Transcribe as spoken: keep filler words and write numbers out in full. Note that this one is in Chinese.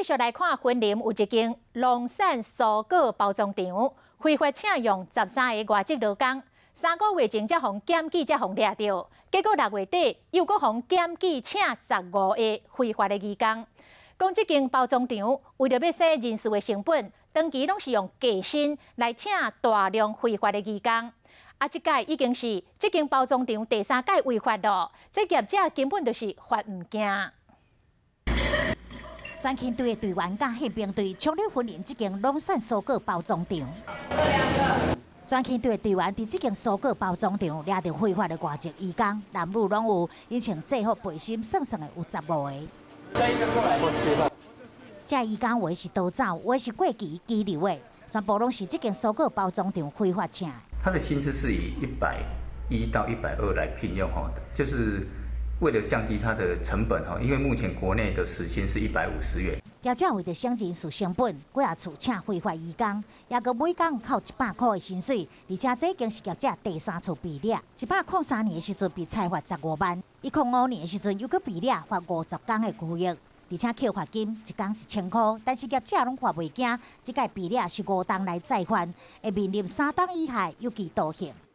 继续来看，云林有一间农产蔬果包装场非法请用十三个外籍劳工，三个月前才互检举，才互抓到，结果六月底又搁互检举请十五个非法的义工。讲这间包装场为着要省人事的成本，长期拢是用假薪来请大量非法的义工。啊，即届已经是这间包装场第三届违法咯，这业者根本就是法唔惊。 专勤队的队员甲宪兵队冲入云林这间农产蔬果包装场。专勤队的队员伫这间蔬果包装场抓到非法的外籍义工，男女拢有，因穿制服背心，算算的有十五个。这义工有的是逃走，有的是过期拘留的，全部拢是这间蔬果包装场非法请。 他的薪资是以一百一到一百二来聘用哈，就是为了降低它的成本哈，因为目前国内的时薪是一百五十元。 业者为了省人事成本，几下厝请非法义工，也个每工扣一百块的薪水，而且这已经是业者第三次被掠。一百零三年的时阵被裁罚十五万，一零五年的时阵又搁被掠罚五十天的拘役，而且扣罚金一天一千块，但是业者拢罚袂惊，这届被掠是五档来再犯，会面临三档以下有期徒刑。